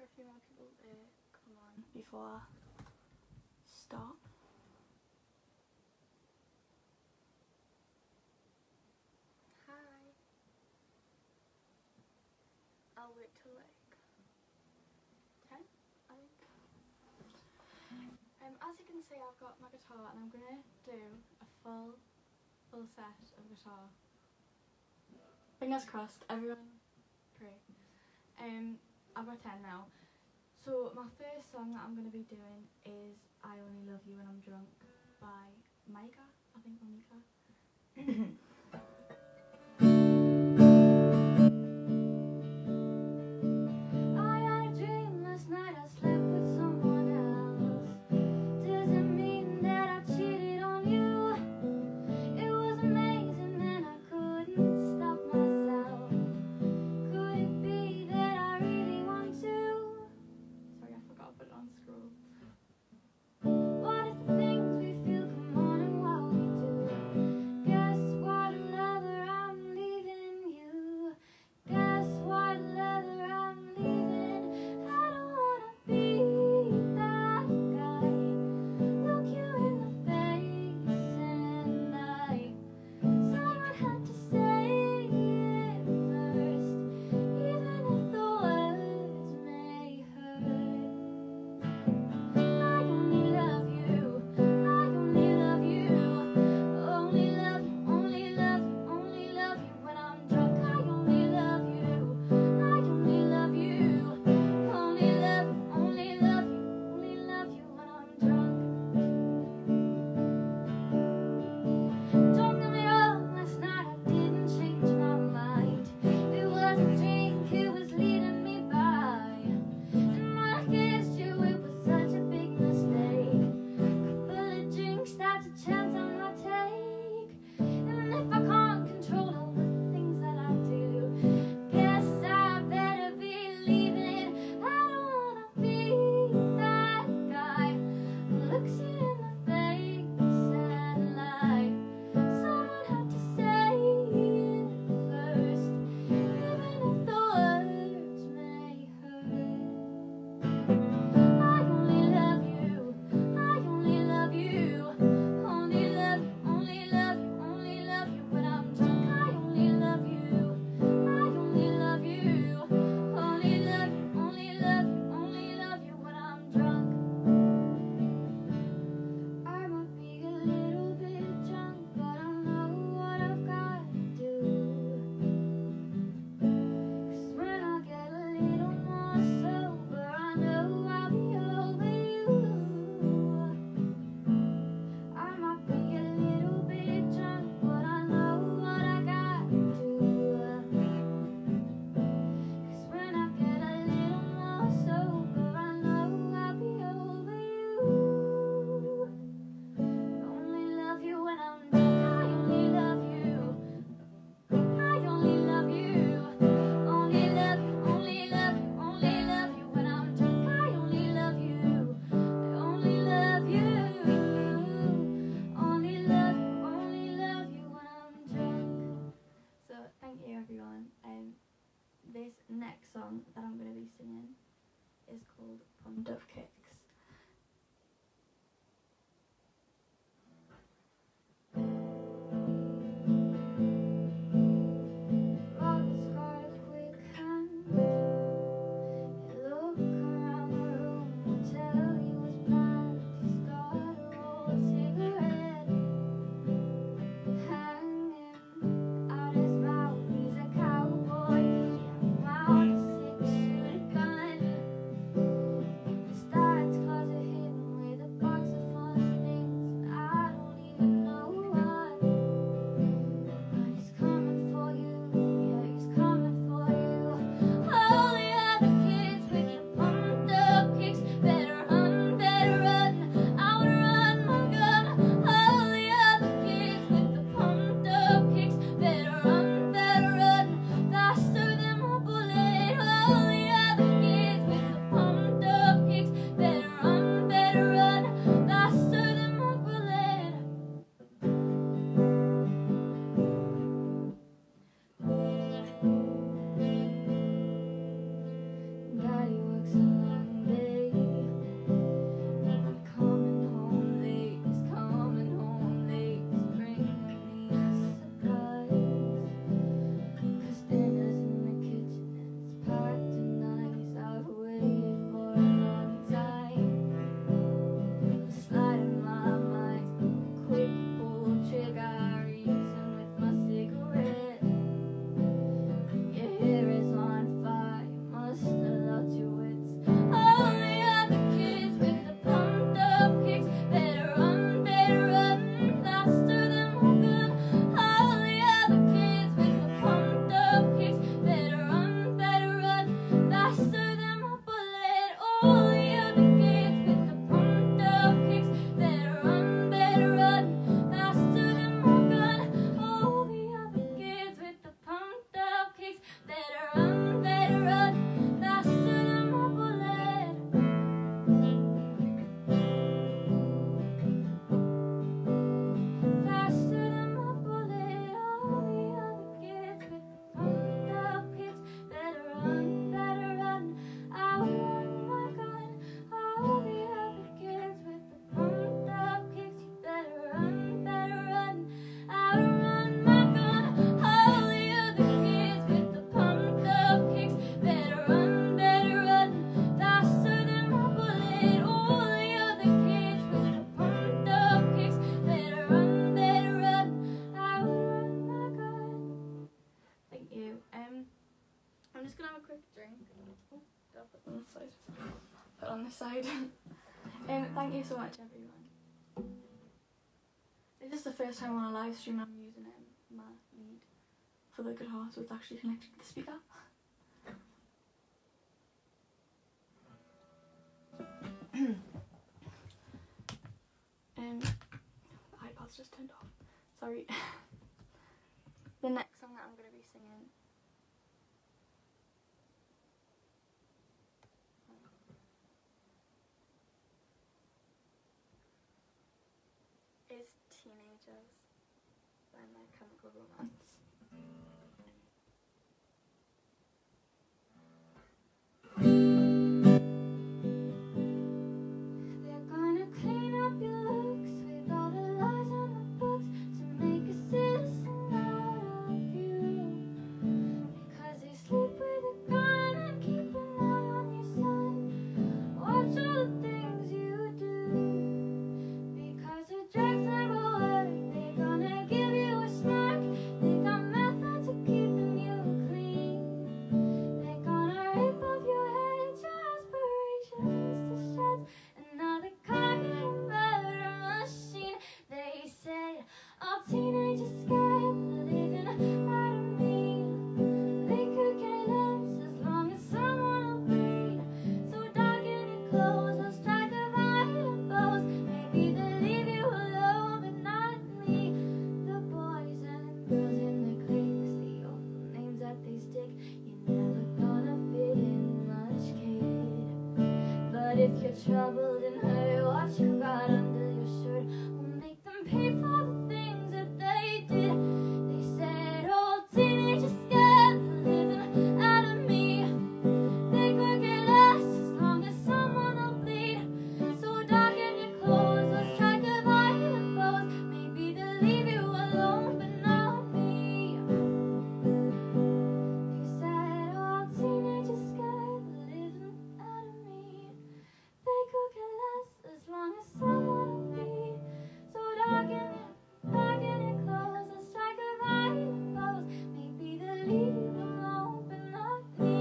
a few more people to come on before I start. Hi. I'll wait till like 10, I think. As you can see, I've got my guitar and I'm gonna do a full set of guitar. Fingers crossed, everyone pray. I've got 10 now. So my first song that I'm going to be doing is I Only Love You When I'm Drunk by Micah, I think Micah. This next song that I'm going to be singing is called Pond of Kicks. Start I'm just gonna have a quick drink. Oh, I'll put it on this side. Put it on this side. Thank you so much, everyone. This is the first time on a live stream I'm using my lead for the guitar, so it's actually connected to the speaker. The iPad's just turned off. Sorry. The next song that I'm going to be singing is Teenagers by My Chemical Romance. If you're troubled and hurt, what you got under your shirt will make them pay for the things that they did. They said, oh, teenagers scared the living out of me. They could get less as long as someone will bleed. So darken your clothes, let's strike a violent pose. Maybe they'll leave you alone, but not me. They said, oh, teenagers scared the living out of me. They could get less as long as someone will bleed. So darken your clothes, let's strike a violent pose. Maybe they'll leave you alone, but not me.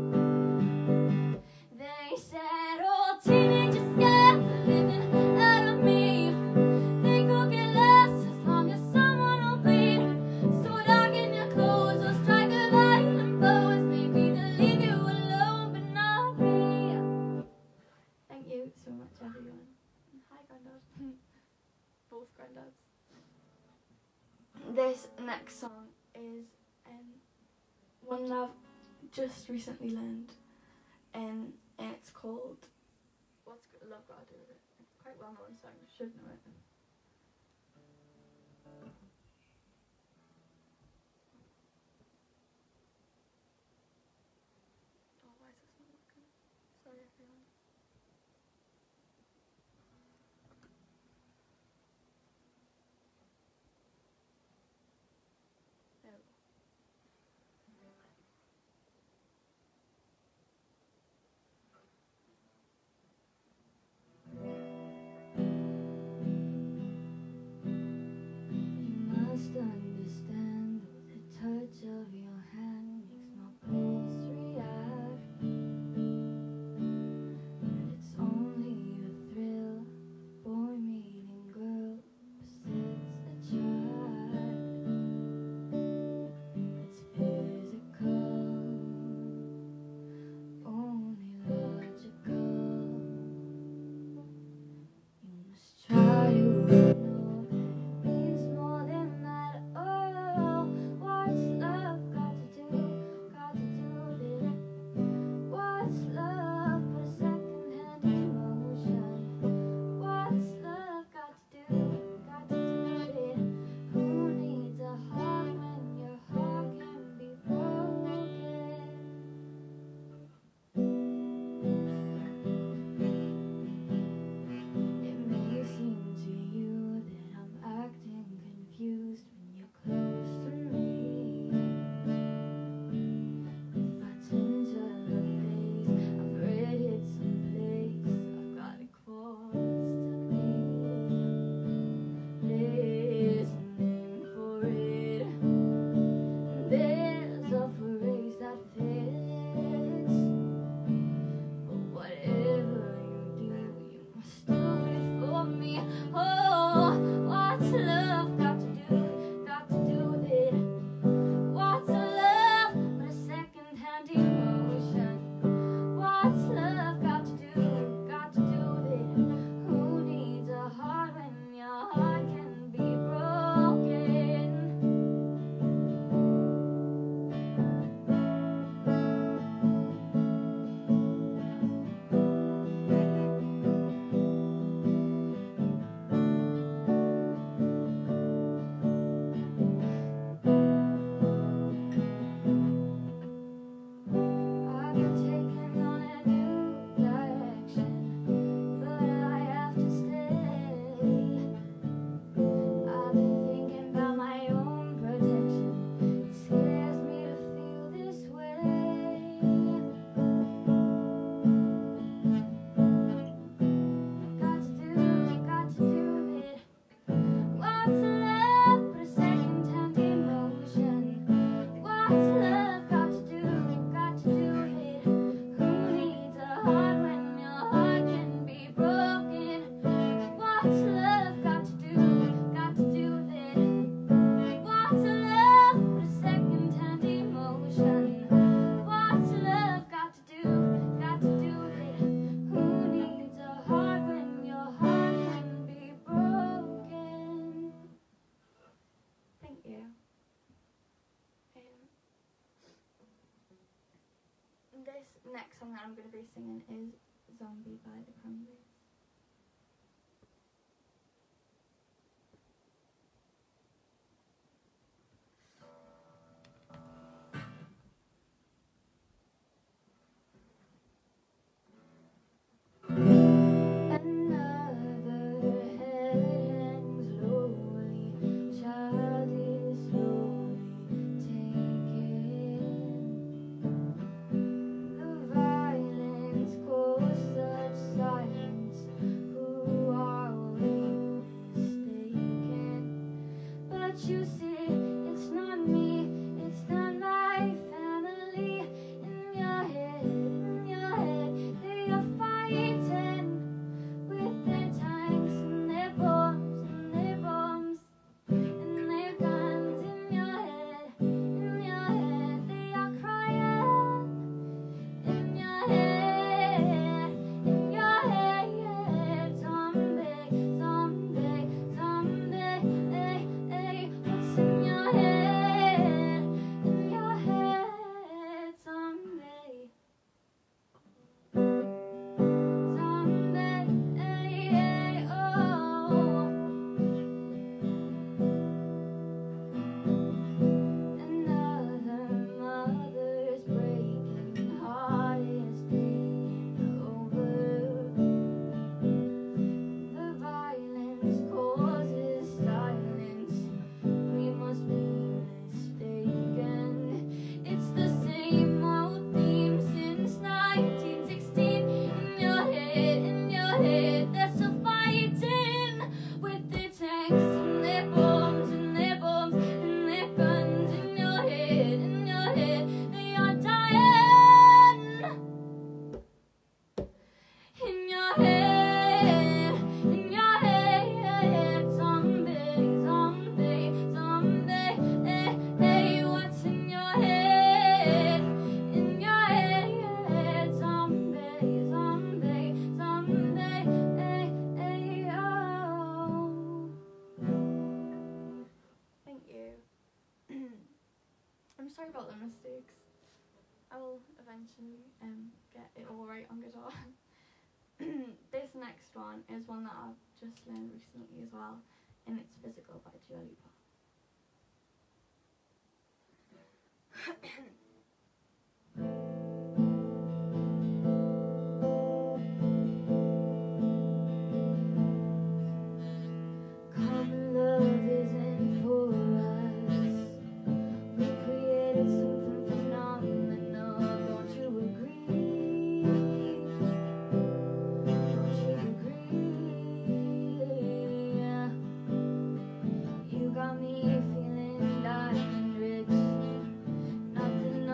They said, oh, teenagers scared the living out of me. They could get less as long as someone will bleed. So darken your clothes, let's strike a violent pose. Maybe they'll leave you alone, but not me. Thank you so much, everyone. Hi, Grandad. Both Granddads. This next song is one that I've just recently learned, and it's called What's Love Got to Do with It? It's quite well known, so you should know it. Oh, why is this not working? Sorry, everyone. There we go. next song that I'm going to be singing is Zombie by the Cranberries. You see, it's not me, it's not my family. In your head, they are fighting with their tanks and their bombs and their bombs and their guns. In your head, they are crying. In your head, zombie, zombie, zombie. What's in your head? In your head, zombie. Zombie, oh. Another mother's breaking heart is taking over. The violence causes silence. We must be mistaken. It's the same old theme since 1916. In your head, they're still fighting with their tanks and their bombs and their bombs and their guns. In your head, they are dying. In your head, zombie, zombie, zombie. What's in your head? In your head, zombie, zombie, zombie. Oh. Thank you. I'm sorry about the mistakes. I will eventually get it all right on guitar. This next one is one that I've just learned recently as well, and it's Physical by Dua Lipa. Common love isn't for us. We created something phenomenal. Don't you agree? Don't you agree? You got me feeling diamond rich. Nothing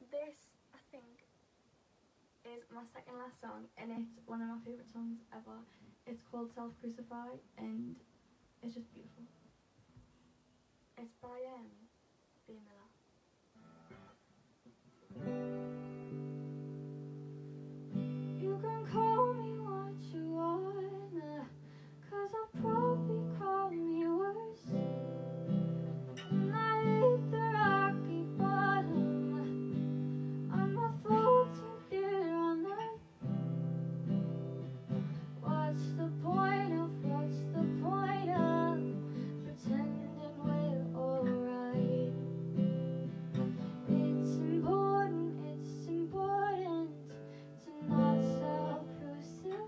this, I think, is my second last song, and it's one of my favourite songs ever. It's called Self Crucify, and it's just beautiful. It's by B. Miller. You can call me what you wanna, 'cause I'll probably call me worse. And I hit the rocky bottom on my 14th year on earth. What's the point of pretending we're alright? It's important to not self-crucify.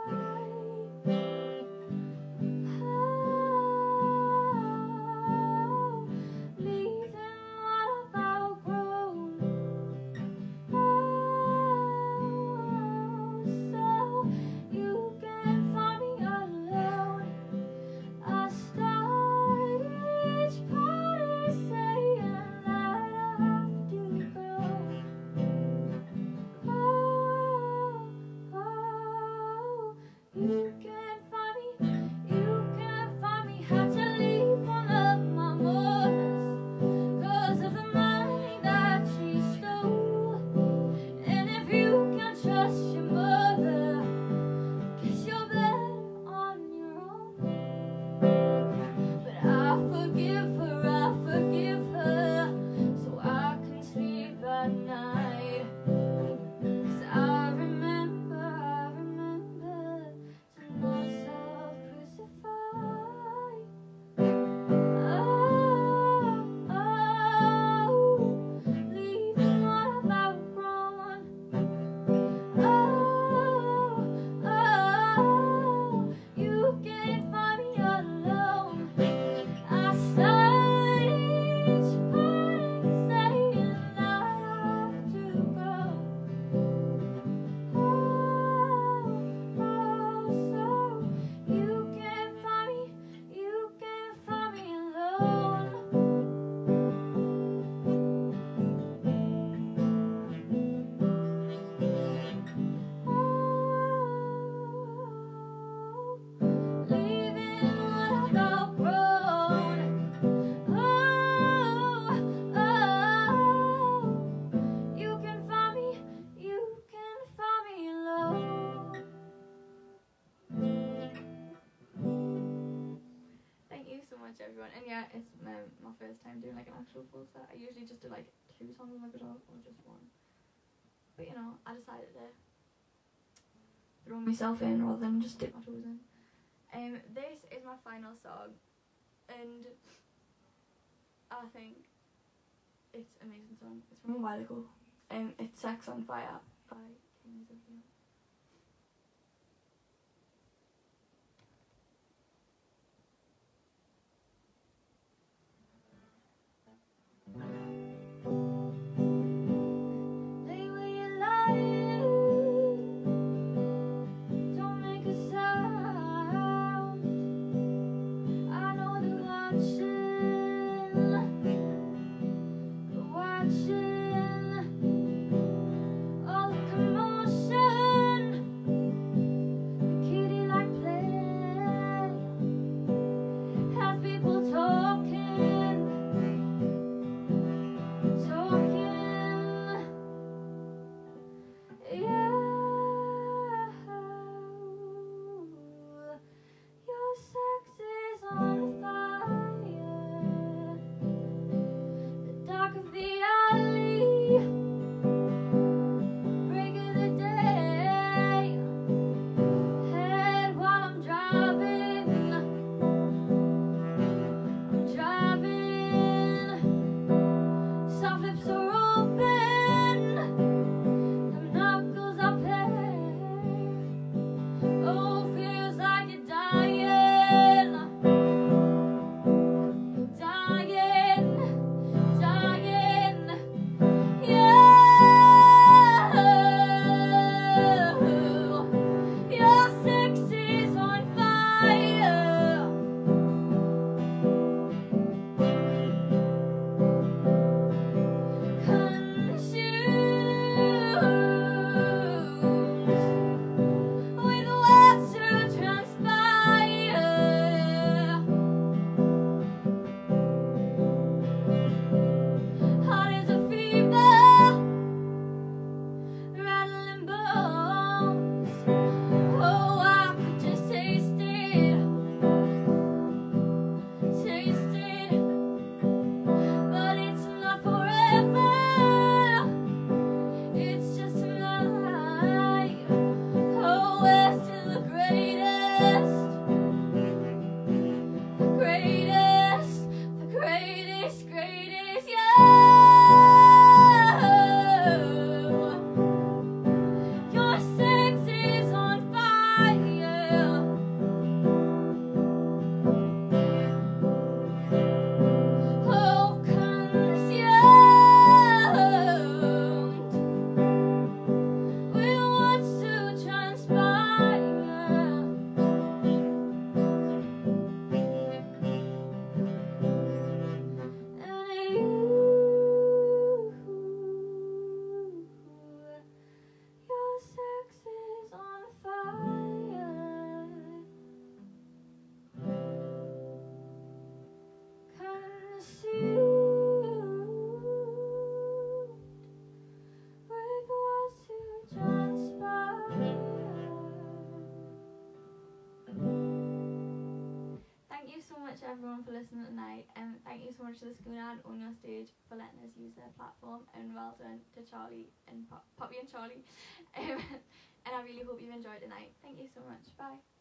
Leaving what I've outgrown. So you can find me alone. I start each party saying that I have to go. You can find me, had to leave one of my mothers 'cause of the money that she stole. And if you can't trust your mother, guess you're better on your own. But I forgive her, so I can sleep at night. 'Cause I remember to not self-crucify. Leaving what I've outgrown. You can't find me alone. I start each party saying that I have to go. So you can't find me alone. Leaving what I've outgrown. You can find me alone. Thank you so much, everyone. And yeah, it's my first time doing like an actual full set. I usually just do like 2 songs on my guitar or just 1. But you know, I decided to throw myself in rather than just dip my toes in. This is my final song, and I think it's an amazing song. It's from a while ago. It's Sex on Fire by Kings of Leon. Lay where you're lying, don't make a sound. I know they're watching all the commotion. to everyone for listening tonight, and thank you so much to the Schooner and On Your Stage for letting us use their platform, and well done to Charlie and Poppy and Charlie. And I really hope you've enjoyed tonight. Thank you so much. Bye.